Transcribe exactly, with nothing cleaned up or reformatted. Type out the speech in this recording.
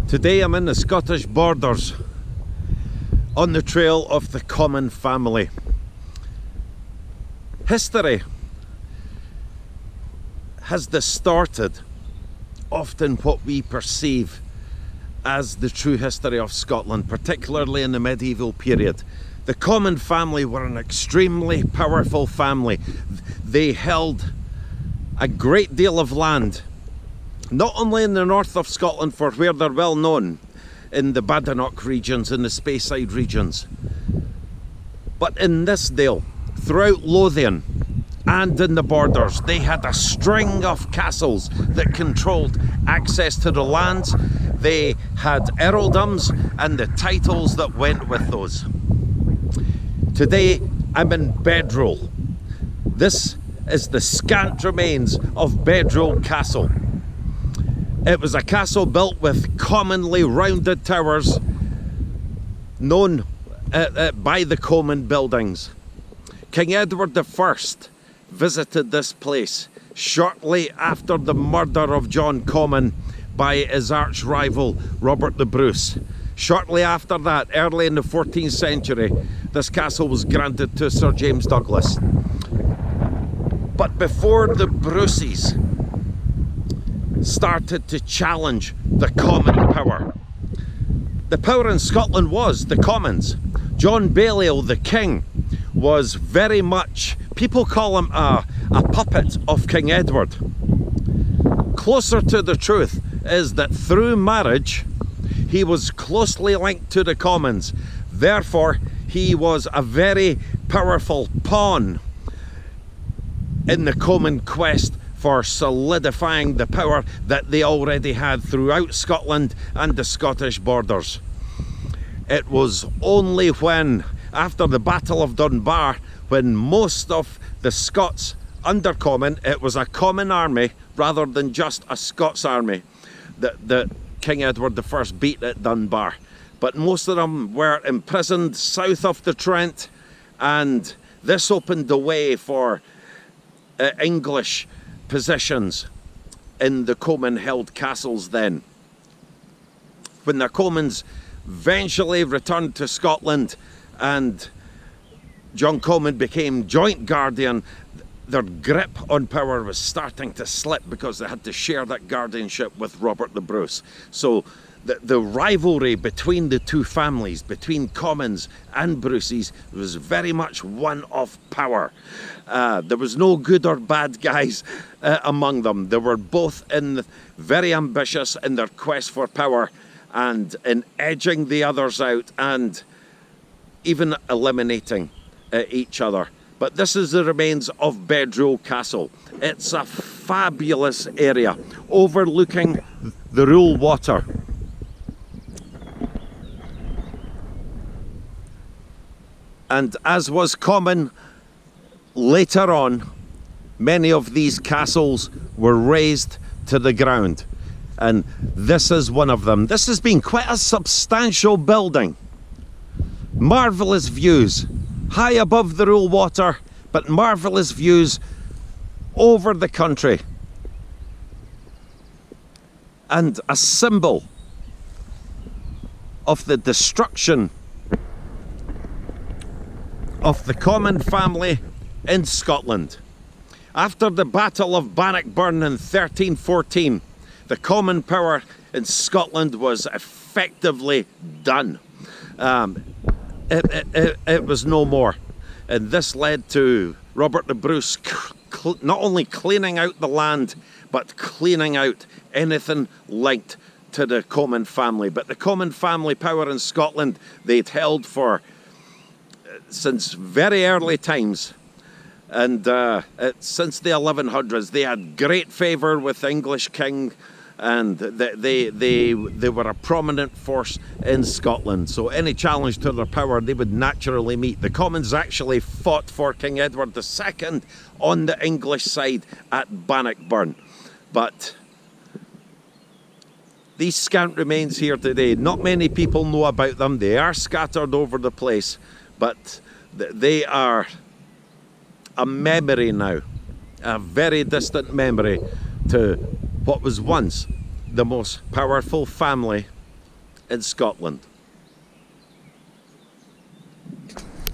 Today I'm in the Scottish borders on the trail of the Comyn family. History has distorted often what we perceive as the true history of Scotland, particularly in the medieval period. The Comyn family were an extremely powerful family. They held a great deal of land, not only in the north of Scotland, for where they're well known, in the Badenoch regions, in the Speyside regions, but in this dale, throughout Lothian and in the borders, they had a string of castles that controlled access to the lands. They had earldoms and the titles that went with those. Today I'm in Bedrule. This is the scant remains of Bedrule Castle. It was a castle built with commonly rounded towers, known uh, uh, by the Comyn buildings. King Edward the First visited this place shortly after the murder of John Comyn by his arch rival Robert the Bruce. Shortly after that, early in the fourteenth century, this castle was granted to Sir James Douglas. But before the Bruces started to challenge the Comyn power, the power in Scotland was the Comyns. John Balliol, the king, was very much, people call him a, a puppet of King Edward. Closer to the truth is that through marriage, he was closely linked to the Comyns. Therefore, he was a very powerful pawn in the Comyn quest for solidifying the power that they already had throughout Scotland and the Scottish borders. It was only when, after the Battle of Dunbar, when most of the Scots under Comyn, it was a Comyn army rather than just a Scots army, that, that King Edward the First beat at Dunbar. But most of them were imprisoned south of the Trent, and this opened the way for uh, English positions in the Comyn held castles then. When the Comyns eventually returned to Scotland and John Comyn became joint guardian, their grip on power was starting to slip because they had to share that guardianship with Robert the Bruce. So the, the rivalry between the two families, between Comyns and Bruces, was very much one of power. Uh, there was no good or bad guys uh, among them. They were both in very ambitious in their quest for power and in edging the others out and even eliminating uh, each other. But this is the remains of Bedrule Castle. It's a fabulous area overlooking the Rule Water. And as was common later on, many of these castles were razed to the ground. And this is one of them. This has been quite a substantial building. Marvellous views, high above the Rule Water, but marvellous views over the country. And a symbol of the destruction of the Comyn family in Scotland. After the Battle of Bannockburn in thirteen fourteen, the Comyn power in Scotland was effectively done. Um, it, it, it, it was no more. And this led to Robert the Bruce not only cleaning out the land, but cleaning out anything linked to the Comyn family. But the Comyn family power in Scotland, they'd held for since very early times, and uh, it, since the eleven hundreds, they had great favour with the English king, and they, they, they, they were a prominent force in Scotland. So any challenge to their power, they would naturally meet. The Comyns actually fought for King Edward the Second on the English side at Bannockburn. But these scant remains here today, not many people know about them. They are scattered over the place, but they are a memory now, a very distant memory to what was once the most powerful family in Scotland.